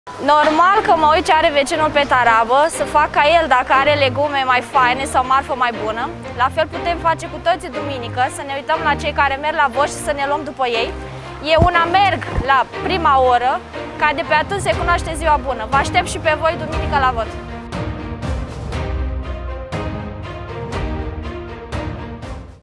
Normal că mă uit ce are vecinul pe tarabă, să fac ca el dacă are legume mai faine sau marfă mai bună. La fel putem face cu toții duminică, să ne uităm la cei care merg la vot și să ne luăm după ei. Eu una merg la prima oră, ca de pe atunci se cunoaște ziua bună. Vă aștept și pe voi duminică la vot.